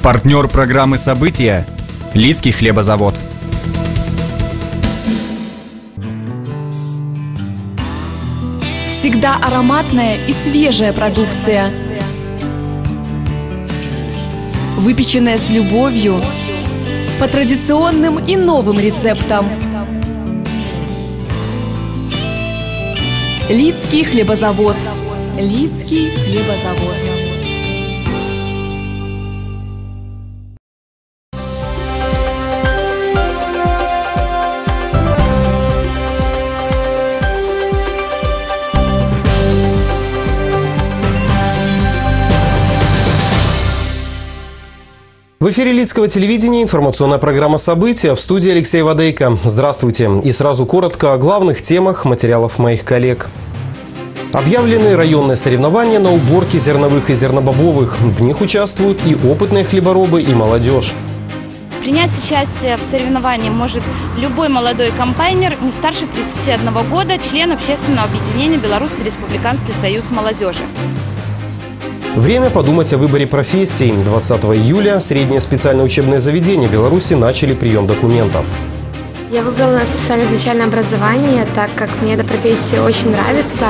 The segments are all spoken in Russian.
Партнер программы «События» – Лидский хлебозавод. Всегда ароматная и свежая продукция. Выпеченная с любовью, по традиционным и новым рецептам. Лидский хлебозавод. Лидский хлебозавод. В эфире Лидского телевидения информационная программа «События», в студии Алексей Вадейко. Здравствуйте. И сразу коротко о главных темах материалов моих коллег. Объявлены районные соревнования на уборке зерновых и зернобобовых. В них участвуют и опытные хлеборобы, и молодежь. Принять участие в соревновании может любой молодой комбайнер не старше 31 года, член общественного объединения «Белорусский республиканский союз молодежи». Время подумать о выборе профессий. 20 июля средние специальные учебные заведения Беларуси начали прием документов. Я выбрала специальное начальное образование, так как мне эта профессия очень нравится.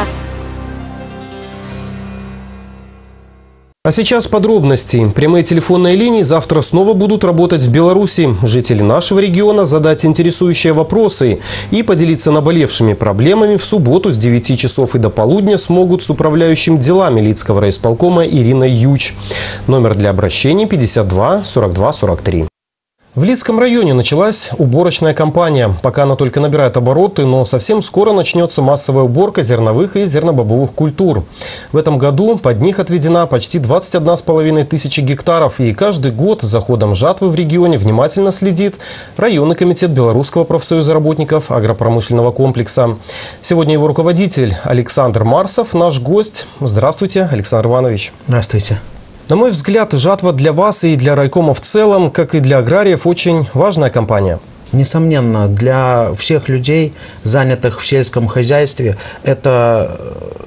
А сейчас подробности. Прямые телефонные линии завтра снова будут работать в Беларуси. Жители нашего региона задать интересующие вопросы и поделиться наболевшими проблемами в субботу с 9 часов и до полудня смогут с управляющим делами Лидского райисполкома Ириной Юч. Номер для обращений 52 42 43. В Лидском районе началась уборочная кампания. Пока она только набирает обороты, но совсем скоро начнется массовая уборка зерновых и зернобобовых культур. В этом году под них отведена почти 21,5 тысячи гектаров. И каждый год за ходом жатвы в регионе внимательно следит районный комитет Белорусского профсоюза работников агропромышленного комплекса. Сегодня его руководитель Александр Марсов, наш гость. Здравствуйте, Александр Иванович. Здравствуйте. На мой взгляд, жатва для вас и для райкома в целом, как и для аграриев, очень важная кампания. Несомненно, для всех людей, занятых в сельском хозяйстве, это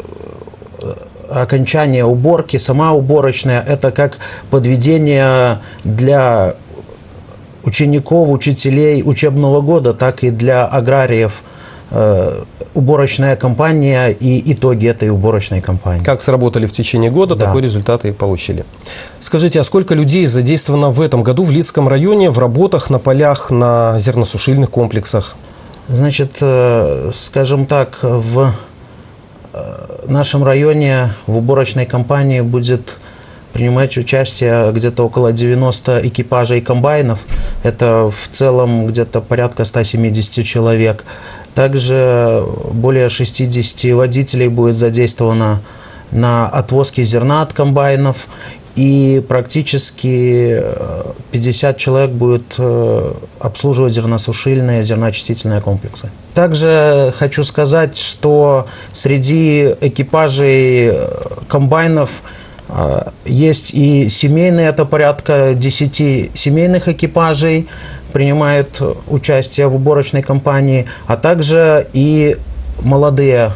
окончание уборки, сама уборочная, это как подведение для учеников, учителей учебного года, так и для аграриев уборочная кампания и итоги этой уборочной кампании. Как сработали в течение года, да. Такой результат и получили. Скажите, а сколько людей задействовано в этом году в Лидском районе в работах на полях, на зерносушильных комплексах? Значит, скажем так, в нашем районе в уборочной кампании будет принимать участие где-то около 90 экипажей комбайнов. Это в целом где-то порядка 170 человек. Также более 60 водителей будет задействовано на отвозке зерна от комбайнов. И практически 50 человек будет обслуживать зерносушильные, зерноочистительные комплексы. Также хочу сказать, что среди экипажей комбайнов есть и семейные, это порядка 10 семейных экипажей принимают участие в уборочной кампании, а также и молодые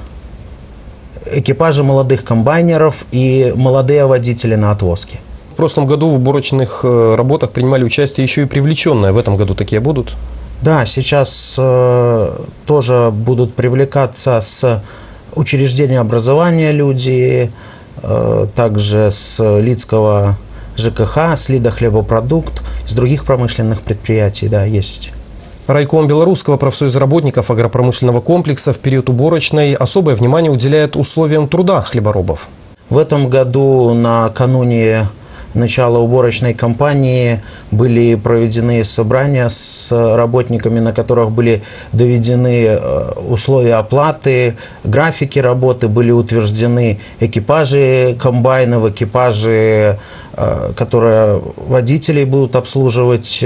экипажи молодых комбайнеров и молодые водители на отвозке. В прошлом году в уборочных работах принимали участие еще и привлеченные. В этом году такие будут? Да, сейчас тоже будут привлекаться с учреждения образования люди, также с Лидского ЖКХ, с Лида хлебопродукт, с других промышленных предприятий, да, есть. Райком Белорусского профсоюза работников агропромышленного комплекса в период уборочной особое внимание уделяет условиям труда хлеборобов. В этом году накануне начала уборочной кампании были проведены собрания с работниками, на которых были доведены условия оплаты, графики работы, были утверждены экипажи комбайнов, экипажи, которые водителей будут обслуживать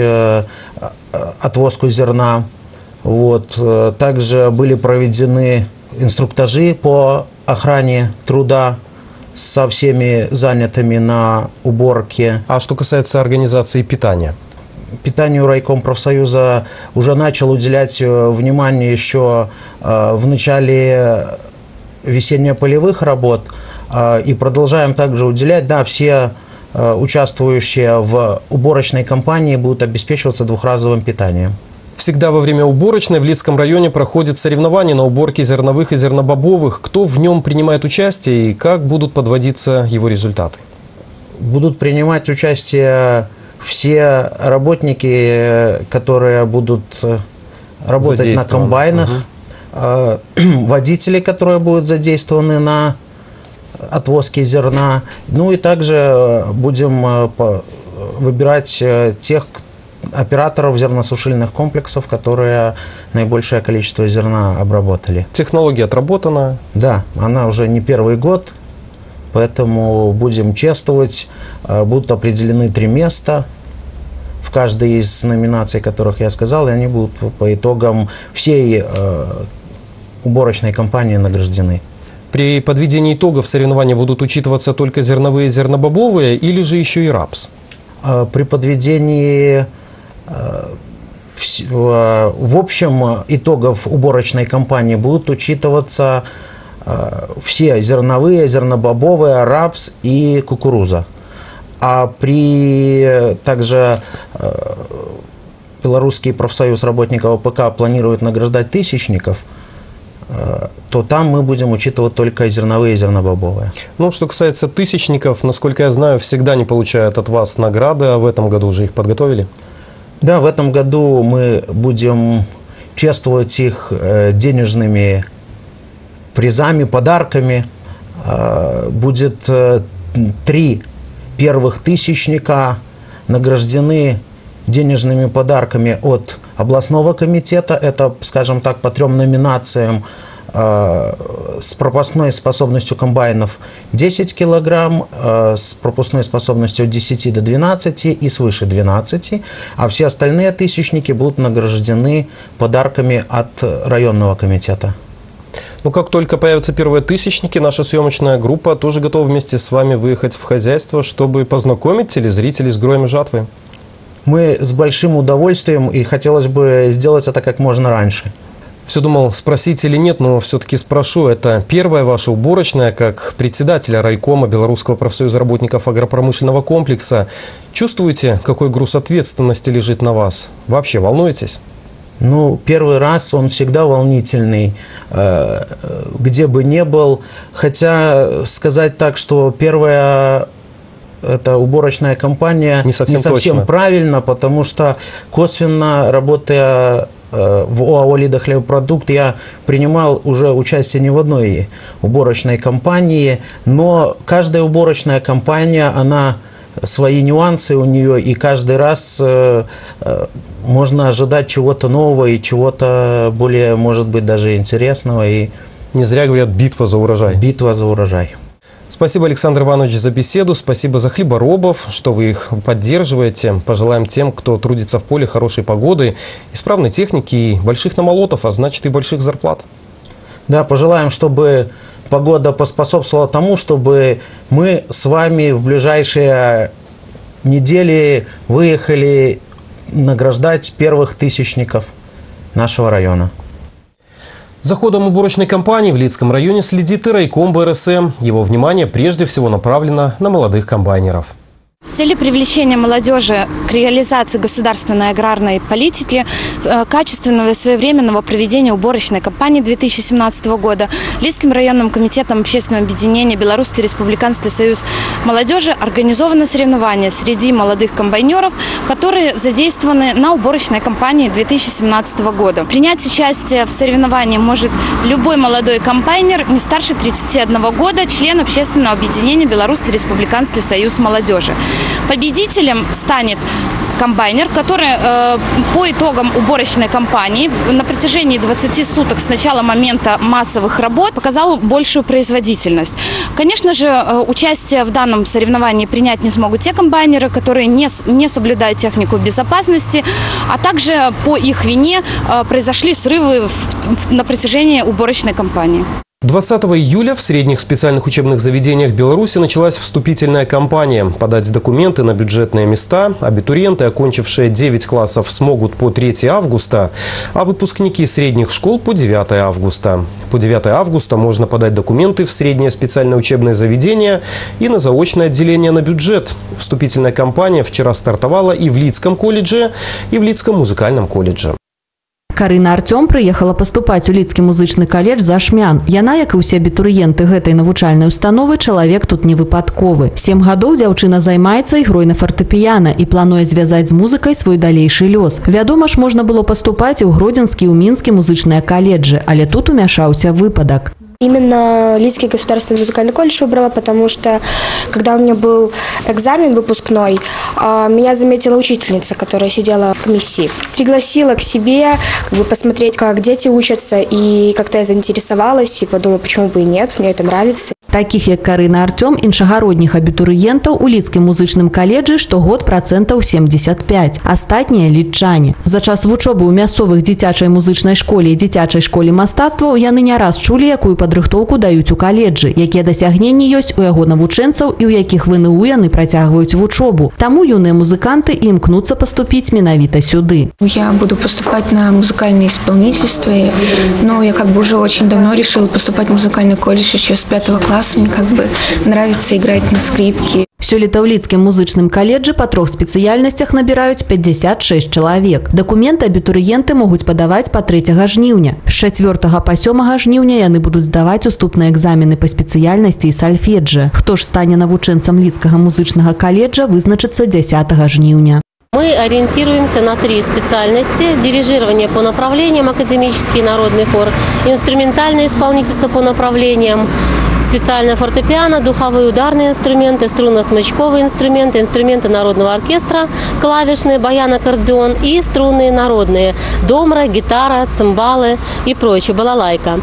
отвозку зерна. Вот. Также были проведены инструктажи по охране труда со всеми занятыми на уборке. А что касается организации питания? Питанию райком профсоюза уже начал уделять внимание еще в начале весенне-полевых работ и продолжаем также уделять. Да, все участвующие в уборочной кампании, будут обеспечиваться двухразовым питанием. Всегда во время уборочной в Лидском районе проходит соревнование на уборке зерновых и зернобобовых. Кто в нем принимает участие и как будут подводиться его результаты? Будут принимать участие все работники, которые будут работать на комбайнах, водители, которые будут задействованы на отвозке зерна. Ну и также будем выбирать тех операторов зерносушильных комплексов, которые наибольшее количество зерна обработали. Технология отработана? Да, она уже не первый год, поэтому будем чествовать. Будут определены 3 места в каждой из номинаций, которых я сказал, и они будут по итогам всей уборочной кампании награждены. При подведении итогов соревнований будут учитываться только зерновые и зернобобовые или же еще и рапс? При подведении в общем итогов уборочной кампании будут учитываться все зерновые, зернобобовые, рапс и кукуруза. А также Белорусский профсоюз работников АПК планирует награждать тысячников, то там мы будем учитывать только зерновые и зернобобовые. Ну, что касается тысячников, насколько я знаю, всегда не получают от вас награды, а в этом году уже их подготовили? Да, в этом году мы будем чествовать их денежными призами, подарками. Будет 3 первых тысячника награждены денежными подарками от областного комитета. Это, скажем так, по 3 номинациям: с пропускной способностью комбайнов 10 килограмм, с пропускной способностью от 10 до 12 и свыше 12. А все остальные тысячники будут награждены подарками от районного комитета. Ну, как только появятся первые тысячники, наша съемочная группа тоже готова вместе с вами выехать в хозяйство, чтобы познакомить телезрителей с героями жатвы. Мы с большим удовольствием, и хотелось бы сделать это как можно раньше. Все думал, спросить или нет, но все-таки спрошу. Это первая ваша уборочная как председателя райкома Белорусского профсоюза работников агропромышленного комплекса. Чувствуете, какой груз ответственности лежит на вас? Вообще волнуетесь? Ну, первый раз он всегда волнительный, где бы ни был. Хотя сказать так, что первая эта уборочная кампания не совсем правильно, потому что косвенно, работая в ОАО «Лидохлебпродукт», я принимал уже участие не в одной уборочной кампании, но каждая уборочная кампания, она свои нюансы у нее, и каждый раз можно ожидать чего-то нового и чего-то более, может быть, даже интересного. И не зря говорят «битва за урожай». Битва за урожай. Спасибо, Александр Иванович, за беседу. Спасибо за хлеборобов, что вы их поддерживаете. Пожелаем тем, кто трудится в поле, хорошей погоды, исправной техники и больших намолотов, а значит и больших зарплат. Да, пожелаем, чтобы погода поспособствовала тому, чтобы мы с вами в ближайшие недели выехали награждать первых тысячников нашего района. За ходом уборочной кампании в Лидском районе следит и райком БРСМ. Его внимание прежде всего направлено на молодых комбайнеров. С целью привлечения молодежи к реализации государственной аграрной политики, качественного и своевременного проведения уборочной кампании 2017 года Лидским районным комитетом общественного объединения Белорусский республиканский союз молодежи организовано соревнование среди молодых комбайнеров, которые задействованы на уборочной кампании 2017 года. Принять участие в соревновании может любой молодой комбайнер не старше 31 года, член общественного объединения Белорусский республиканский союз молодежи. Победителем станет комбайнер, который по итогам уборочной кампании на протяжении 20 суток с начала момента массовых работ показал большую производительность. Конечно же, участие в данном соревновании принять не смогут те комбайнеры, которые не соблюдают технику безопасности, а также по их вине произошли срывы на протяжении уборочной кампании. 20 июля в средних специальных учебных заведениях Беларуси началась вступительная кампания. Подать документы на бюджетные места абитуриенты, окончившие 9 классов, смогут по 3 августа, а выпускники средних школ по 9 августа. По 9 августа можно подать документы в среднее специальное учебное заведение и на заочное отделение на бюджет. Вступительная кампания вчера стартовала и в Лидском колледже, и в Лидском музыкальном колледже. Карына Артём прыехала паступаць у Лідскі музычны каледж за Ашмян. Яна, як і ўсе абітурыенты гэтай навучальнай установы, чалавек тут не выпадковы. 7 гадоў дзяўчына займаецца ігрой на фартэпіяна і плануе звязаць з музыкай свой далейшы лёс. Вядома ж, можна было паступаць і ў Гродзенскі, і ў Мінскі музычныя каледжы, але тут умяшаўся выпадак. Именно Лидский государственный музыкальный колледж выбрала, потому что, когда у меня был экзамен выпускной, меня заметила учительница, которая сидела в комиссии. Пригласила к себе, посмотреть, как дети учатся, и как-то я заинтересовалась и подумала, почему бы и нет, мне это нравится. Таких, як Карына Артём, іншагародніх абітурыентаў у Лідскім музычным каледжы штогод процентаў 75. Астатнія – лідчане. За час вучобы ў мясцовых дзіцячай музычнай школе і дзіцячай школе мастацтваў яны не раз чулі, якую падрыхтоўку даюць у каледжы, якія дасягненні ёсць у яго навучэнцаў і ў якіх ВНУ яны працягваюць вучобу. Таму юныя музыканты і імкнуцца паступіць менавіта сюды. Я буду поступать на музыкальное исполнительство, но я уже очень давно решила поступать в музыкальный колледж еще с 5 класса. Мне нравится играть на скрипке. Сёлета ў Лідскім музычным каледжы па 3 спецыяльнасцях набіраюць 56 чалавек. Дакументы абітурыенты могуць падаваць па 3 жніўня. З 4 па 7 жніўня яны будуць здаваць уступныя экзамены па спецыяльнасці і сальфеджы. Хто ж стане навучэнцам Лідскага музычнага каледжа, вызначыцца 10 жніўня. Мы ориентируемся на 3 специальности: дирижирование по направлениям, академический народный хор, инструментальное исполнительство по направлениям, специальное фортепиано, духовые ударные инструменты, струнно-смычковые инструменты, инструменты народного оркестра, клавишные, баян, аккордеон и струнные народные, домра, гитара, цимбалы и прочее, балалайка.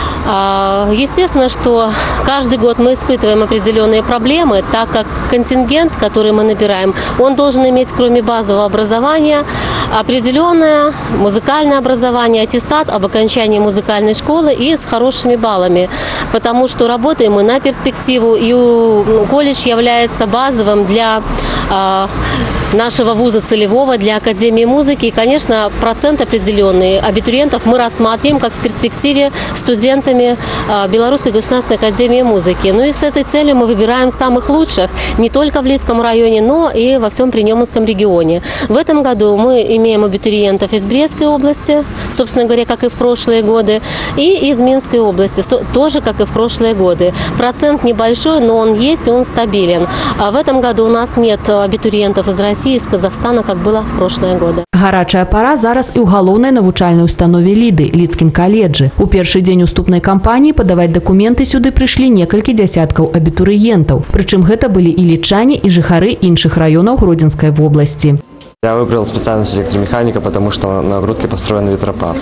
Естественно, что каждый год мы испытываем определенные проблемы, так как контингент, который мы набираем, он должен иметь, кроме базового образования, определенное музыкальное образование, аттестат об окончании музыкальной школы и с хорошими баллами, потому что работаем мы на перспективу, и колледж является базовым для нашего вуза целевого, для Академии музыки. И, конечно, процент определенный абитуриентов мы рассматриваем как в перспективе студентами Белорусской государственной академии музыки. Ну и с этой целью мы выбираем самых лучших не только в Лидском районе, но и во всем Принеманском регионе. В этом году мы имеем абитуриентов из Брестской области, собственно говоря, как и в прошлые годы, и из Минской области, тоже как и в прошлые годы. Процент небольшой, но он есть, он стабилен. А в этом году у нас нет абитуриентов из России, из Казахстана, как было в прошлые годы. Гарачая пара зараз і ў галоўнай навучальнай установе Ліды, Лідскім каледжы. У першы дзень уступнай кампаніі падаваць дакументы сюды прыйшлі некалькі дзясяткаў абітурыентаў. Прычым гэта былі і лідчане, і жыхары іншых раёнаў Гродзенскай вобласці. Я выбрал специальность электромеханика, потому что на Грудке построен ветропарк.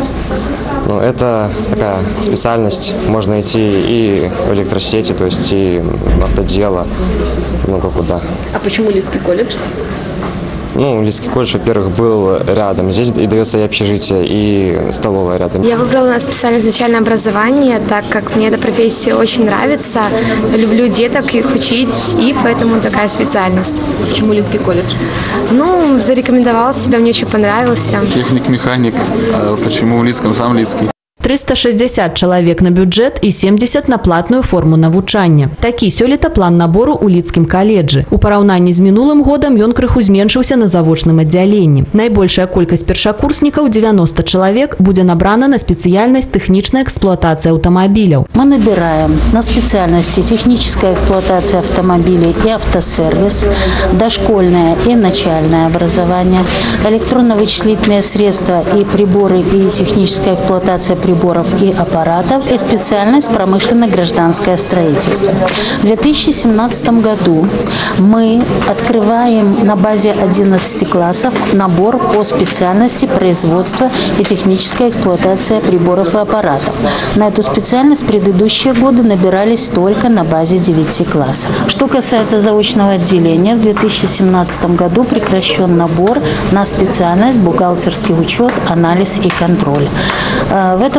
Это такая специальность, можно идти и в электросети, то есть и в автодело, много куда. А почему Лидский колледж? Лидский колледж, во-первых, был рядом. Здесь и дается и общежитие, и столовая рядом. Я выбрала специальное начальное образование, так как мне эта профессия очень нравится. Люблю деток, их учить, и поэтому такая специальность. Почему Лидский колледж? Зарекомендовал себя, мне очень понравился. Техник-механик. А почему в Лидском сам Лидский? 360 чалавек на бюджэт і 70 на платную форму навучання. Такі сёлета план набору ў Лідскім каледжы. У параўнанні з мінулым годам ён крыху зменшыўся на завочным аддзяленні. Найбольшая колькасць першакурснікаў, 90 чалавек, будзе набрана на спецыяльнасць тэхнічная эксплуатацыя аўтамабіляў. Мы набираем на специальности техническая эксплуатация автомобилей и автосервис, дошкольное и начальное образование, электронно-вычислительные средства и приборы и техническая эксплуатация приборов и аппаратов и специальность промышленно-гражданское строительство. В 2017 году мы открываем на базе 11 классов набор по специальности производства и техническая эксплуатация приборов и аппаратов. На эту специальность предыдущие годы набирались только на базе 9 классов. Что касается заочного отделения, в 2017 году прекращен набор на специальность бухгалтерский учет, анализ и контроль. В этом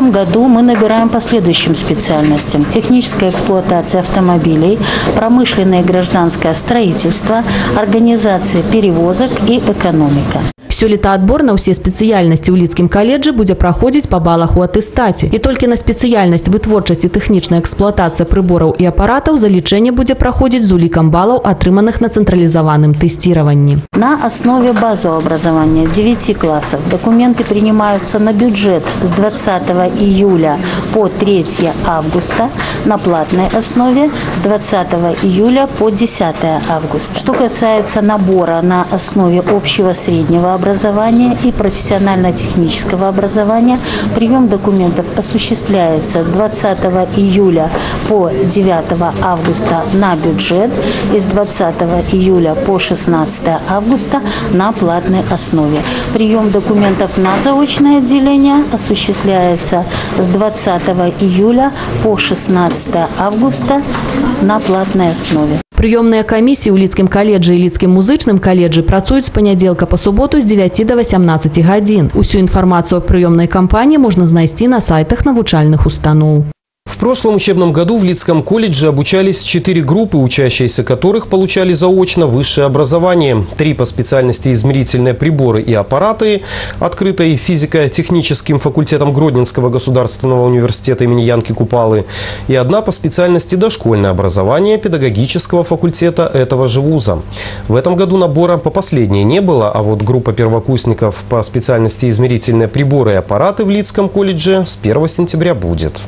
этом году мы набираем по следующим специальностям: техническая эксплуатация автомобилей, промышленное и гражданское строительство, организация перевозок и экономика. Сёлета адбор на ўсе спецыяльнасці ў Лідскім каледжы будзе праходзіць па балах у атэстаце. І толькі на спецыяльнасць вытворчасць і тэхнічная эксплуатацыя прыбораў і апаратаў залічэнне будзе праходзіць з улікам балаў, атрыманых на цэнтралізаваным тэсціраванні. На основе базового образования 9 классов документы принимаются на бюджет с 20 июля по 3 августа, на платной основе с 20 июля по 10 августа. Что касается набора на основе общего среднего образования и профессионально-технического образования, прием документов осуществляется с 20 июля по 9 августа на бюджет и с 20 июля по 16 августа на платной основе. Прием документов на заочное отделение осуществляется с 20 июля по 16 августа на платной основе. Прыёмныя камісіі ў Лідскім каледжы і Лідскім музычным каледжы працуюць з панядзелка па суботу з 9 до 18 гадзін. Усю інфармацию о прыёмнай кампании можно найти на сайтах навучальных установ. В прошлом учебном году в Лидском колледже обучались 4 группы, учащиеся которых получали заочно высшее образование. 3 по специальности измерительные приборы и аппараты, открытой физико-техническим факультетом Гродненского государственного университета имени Янки Купалы, и 1 по специальности дошкольное образование педагогического факультета этого же вуза. В этом году набора по последней не было, а вот группа первокурсников по специальности измерительные приборы и аппараты в Лидском колледже с 1 сентября будет.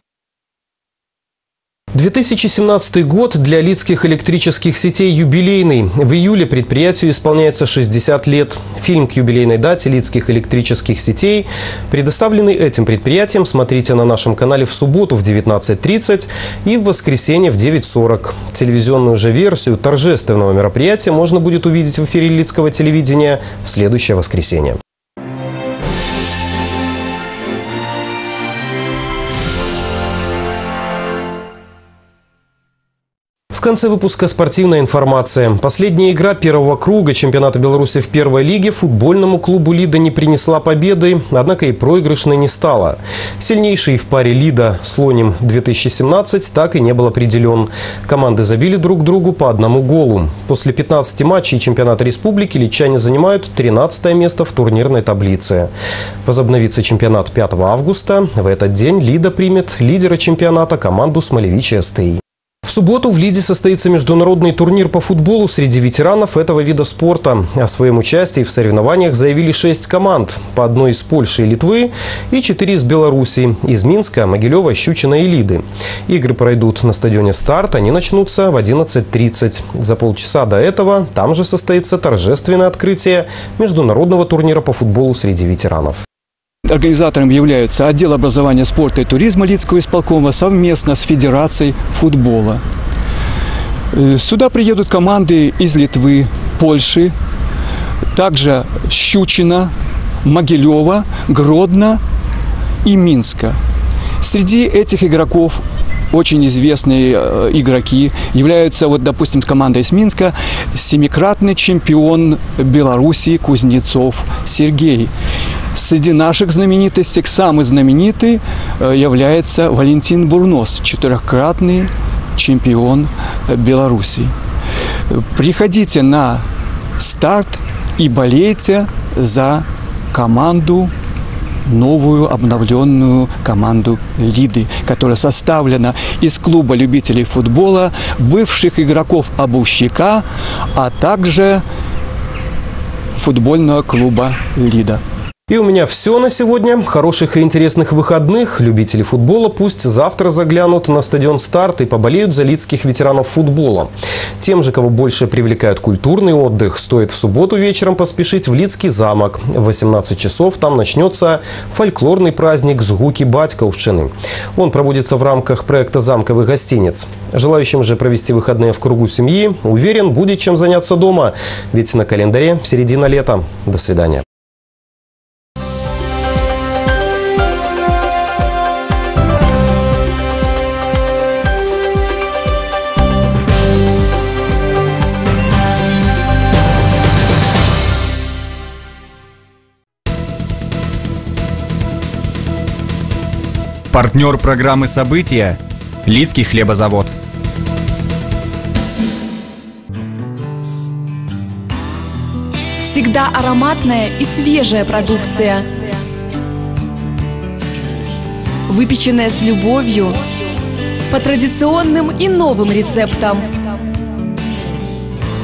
2017 год для лидских электрических сетей юбилейный. В июле предприятию исполняется 60 лет. Фильм к юбилейной дате лидских электрических сетей, предоставленный этим предприятием, смотрите на нашем канале в субботу в 19:30 и в воскресенье в 9:40. Телевизионную же версию торжественного мероприятия можно будет увидеть в эфире Лидского телевидения в следующее воскресенье. В конце выпуска спортивная информация. Последняя игра первого круга чемпионата Беларуси в первой лиге футбольному клубу «Лида» не принесла победы, однако и проигрышной не стала. Сильнейший в паре «Лида» Слоним 2017 так и не был определен. Команды забили друг другу по 1 голу. После 15 матчей чемпионата республики лидчане занимают 13 место в турнирной таблице. Возобновится чемпионат 5 августа. В этот день «Лида» примет лидера чемпионата команду «Смолевичи СТИ». В субботу в Лиде состоится международный турнир по футболу среди ветеранов этого вида спорта. О своем участии в соревнованиях заявили 6 команд. По 1 из Польши и Литвы и 4 из Беларуси, из Минска, Могилева, Щучина и Лиды. Игры пройдут на стадионе «Старт». Они начнутся в 11:30. За полчаса до этого там же состоится торжественное открытие международного турнира по футболу среди ветеранов. Организатором является отдел образования, спорта и туризма Лидского исполкома совместно с Федерацией футбола. Сюда приедут команды из Литвы, Польши, также Щучина, Могилева, Гродно и Минска. Среди этих игроков очень известные игроки являются, вот, допустим, команда из Минска, 7-кратный чемпион Беларуси Кузнецов Сергей. Среди наших знаменитостей самый знаменитый является Валентин Бурнос, 4-кратный чемпион Беларуси. Приходите на старт и болейте за команду, новую обновленную команду «Лиды», которая составлена из клуба любителей футбола, бывших игроков «Обувщика», а также футбольного клуба «Лида». И у меня все на сегодня. Хороших и интересных выходных. Любители футбола пусть завтра заглянут на стадион «Старт» и поболеют за лидских ветеранов футбола. Тем же, кого больше привлекает культурный отдых, стоит в субботу вечером поспешить в Лидский замок. В 18 часов там начнется фольклорный праздник «Згуки Батьківщини». Он проводится в рамках проекта «Замковых гостиниц». Желающим же провести выходные в кругу семьи, уверен, будет чем заняться дома. Ведь на календаре середина лета. До свидания. Партнер программы «События» – Лидский хлебозавод. Всегда ароматная и свежая продукция. Выпеченная с любовью, по традиционным и новым рецептам.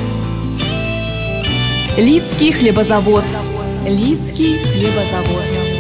Лидский хлебозавод. Лидский хлебозавод.